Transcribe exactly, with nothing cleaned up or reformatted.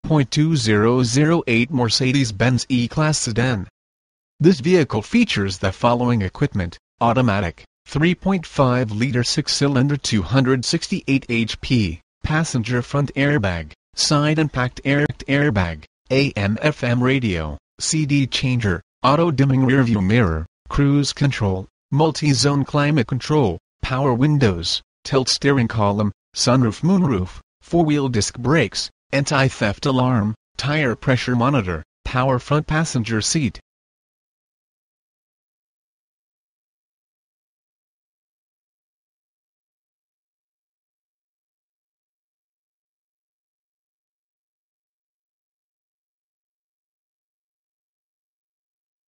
two thousand eight Mercedes-Benz E-Class sedan. This vehicle features the following equipment: automatic, three point five liter six-cylinder two hundred sixty-eight horsepower, passenger front airbag, side impact air airbag, A M F M radio, C D changer, auto-dimming rearview mirror, cruise control, multi-zone climate control, power windows, tilt steering column, sunroof moonroof, four-wheel disc brakes, anti-theft alarm, tire pressure monitor, power front passenger seat,